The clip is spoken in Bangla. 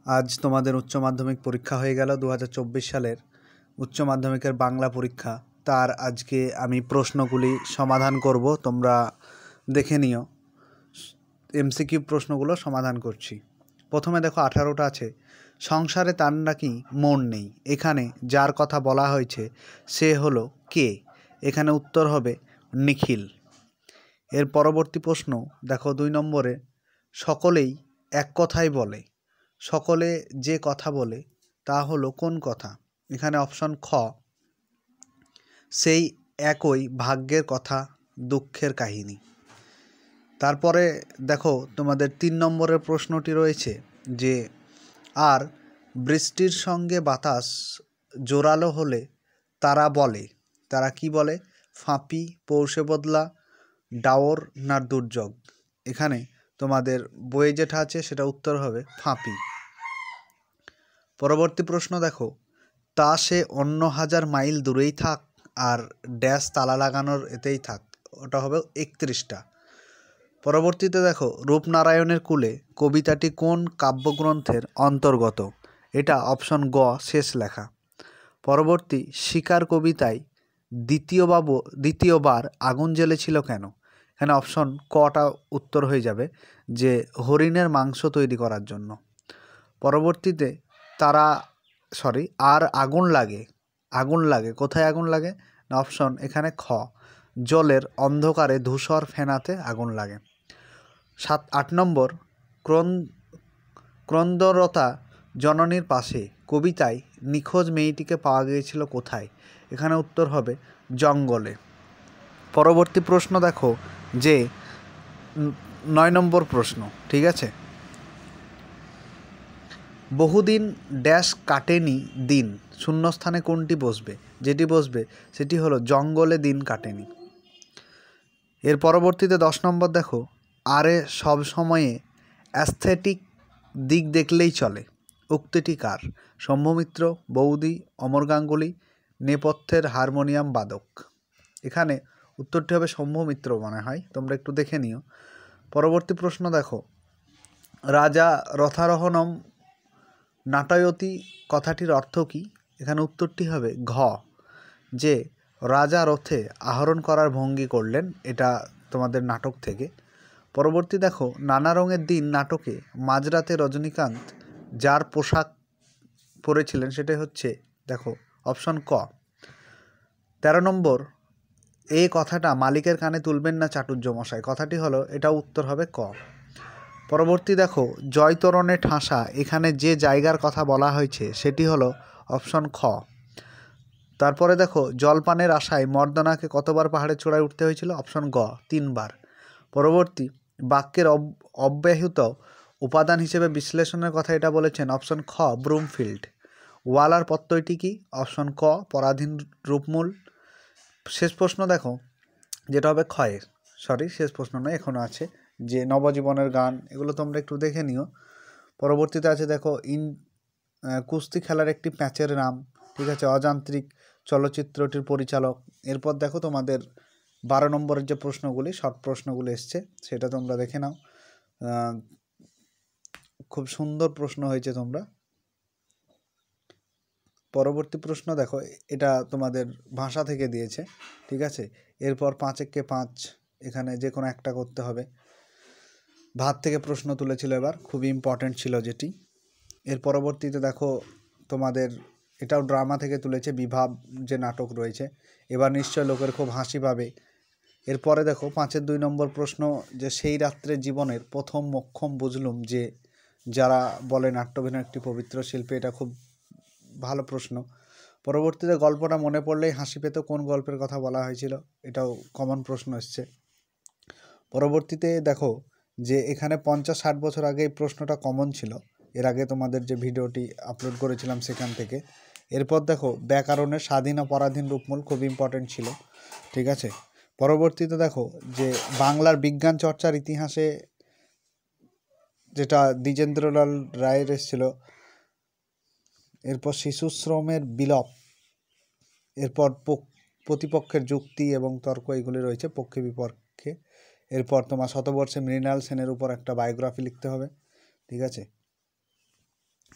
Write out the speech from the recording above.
আজ তোমাদের উচ্চ মাধ্যমিক পরীক্ষা হয়ে গেল 2024 সালের উচ্চ মাধ্যমিকের বাংলা পরীক্ষা। তার আজকে আমি প্রশ্নগুলি সমাধান করব, তোমরা দেখে নিও। এমসিকিউ প্রশ্নগুলো সমাধান করছি। প্রথমে দেখো 18টা আছে। সংসারে তার নাকি মন নেই, এখানে যার কথা বলা হয়েছে সে হলো কে? এখানে উত্তর হবে নিখিল। এর পরবর্তী প্রশ্ন দেখো 2 নম্বরে, সকলেই এক কথাই বলে, সকলে যে কথা বলে তা হলো কোন কথা? এখানে অপশন খ, সেই একই ভাগ্যের কথা, দুঃখের কাহিনী। তারপরে দেখো তোমাদের 3 নম্বরের প্রশ্নটি রয়েছে যে, আর বৃষ্টির সঙ্গে বাতাস জোরালো হলে তারা বলে, তারা কি বলে? ফাঁপি, পৌষে বদলা, ডাওর না দুর্যোগ? এখানে তোমাদের বইয়ে যেটা আছে সেটা উত্তর হবে ফাঁপি। পরবর্তী প্রশ্ন দেখো, তা সে অন্য 1000 মাইল দূরেই থাক আর ড্যাশ তালা লাগানোর এতেই থাক, ওটা হবে 31টা। পরবর্তীতে দেখো, রূপনারায়ণের কূলে কবিতাটি কোন কাব্যগ্রন্থের অন্তর্গত? এটা অপশন গ, শেষ লেখা। পরবর্তী, শিকার কবিতায় দ্বিতীয়বার আগুন জ্বেলেছিল কেন? এখানে অপশন কটা উত্তর হয়ে যাবে যে হরিণের মাংস তৈরি করার জন্য। পরবর্তীতে আর আগুন লাগে কোথায় আগুন লাগে? না অপশন এখানে খ, জলের অন্ধকারে ধূসর ফেনাতে আগুন লাগে। 8 নম্বর, ক্রন্দরতা জননীর পাশে কবিতায় নিখোঁজ মেয়েটিকে পাওয়া গিয়েছিল কোথায়? এখানে উত্তর হবে জঙ্গলে। পরবর্তী প্রশ্ন দেখো যে 9 নম্বর প্রশ্ন, ঠিক আছে। বহুদিন ড্যাশ কাটেনি দিন, শূন্যস্থানে কোনটি বসবে? যেটি বসবে সেটি হলো জঙ্গলে দিন কাটেনি। এর পরবর্তীতে 10 নম্বর দেখো, আরে সব সময়ে অ্যাস্থেটিক দিক দেখলেই চলে, উক্তিটি কার? শম্ভুমিত্র, বৌদি, অমর গাঙ্গুলি, নেপথ্যের হারমোনিয়াম বাদক? এখানে উত্তরটি হবে শম্ভুমিত্র মনে হয়, তোমরা একটু দেখে নিও। পরবর্তী প্রশ্ন দেখো, রাজা রথারোহণম নাটয়তি কথাটির অর্থ কী? এখানে উত্তরটি হবে ঘ, যে রাজা রথে আরোহণ করার ভঙ্গি করলেন, এটা তোমাদের নাটক থেকে। পরবর্তী দেখো, নানা রঙের দিন নাটকে মাঝরাতে রজনীকান্ত যার পোশাক পরেছিলেন সেটাই হচ্ছে দেখো অপশন ক। 13 নম্বর, এই কথাটা মালিকের কানে তুলবেন না চাটুর্যমশাই, কথাটি হলো, এটা উত্তর হবে ক। পরবর্তী দেখো, জয়তরণে ঠাসা, এখানে যে জায়গার কথা বলা হয়েছে সেটি হলো অপশন খ। তারপরে দেখো, জলপানের আশায় মর্দনাকে কতবার পাহাড়ে চূড়ায় উঠতে হয়েছিল? অপশন গ, 3 বার। পরবর্তী, বাক্যের অব্যবহৃত উপাদান হিসেবে বিশ্লেষণের কথা এটা বলেছেন অপশন খ, ব্রুমফিল্ড। ওয়ালার প্রত্যয়টি কি? অপশন ক, পরাধীন রূপমূল। শেষ প্রশ্ন দেখো যেটা হবে ক্ষয়ের, শেষ প্রশ্ন নয়, এখনও আছে যে নবজীবনের গান, এগুলো তোমরা একটু দেখে নিও। পরবর্তীতে আছে দেখো, কুস্তি খেলার একটি প্যাচের নাম, ঠিক আছে, অযান্ত্রিক চলচ্চিত্রটির পরিচালক। এরপর দেখো তোমাদের 12 নম্বরের যে প্রশ্নগুলি, শর্ট প্রশ্নগুলি এসছে সেটা তোমরা দেখে নাও। খুব সুন্দর প্রশ্ন হয়েছে তোমরা। পরবর্তী প্রশ্ন দেখো, এটা তোমাদের ভাষা থেকে দিয়েছে, ঠিক আছে। এরপর 5 একে 5, এখানে যে কোনো একটা করতে হবে। ভাত থেকে প্রশ্ন তুলেছিল এবার, খুবই ইম্পর্টেন্ট ছিল যেটি। এর পরবর্তীতে দেখো তোমাদের এটাও ড্রামা থেকে তুলেছে, বিভাব যে নাটক রয়েছে, এবার নিশ্চয় লোকের খুব হাসি পাবে। এরপরে দেখো 5-এর 2 নম্বর প্রশ্ন, যে সেই রাত্রে জীবনের প্রথম মোক্ষম বুঝলুম যে যারা বলে নাট্যাভিনয় একটি পবিত্র শিল্পী, এটা খুব ভালো প্রশ্ন। পরবর্তীতে গল্পটা মনে পড়লেই হাসি পেত, কোন গল্পের কথা বলা হয়েছিল? এটাও কমন প্রশ্ন এসছে। পরবর্তীতে দেখো যে এখানে 50-60 বছর আগে এই প্রশ্নটা কমন ছিল, এর আগে তোমাদের যে ভিডিওটি আপলোড করেছিলাম সেখান থেকে। এরপর দেখো, ব্যাকরণের স্বাধীন ও পরাধীন রূপমূল, খুব ইম্পর্টেন্ট ছিল, ঠিক আছে। পরবর্তীতে দেখো যে বাংলার বিজ্ঞান চর্চার ইতিহাসে যেটা দ্বিজেন্দ্রলাল রায়ের এসেছিল। এরপর শিশুশ্রমের বিলোপ, এরপর প্রতিপক্ষের যুক্তি এবং তর্ক, এগুলি রয়েছে পক্ষে বিপক্ষে। এরপর তোমার শতবর্ষে মৃণাল সেনের উপর একটা বায়োগ্রাফি লিখতে হবে, ঠিক আছে।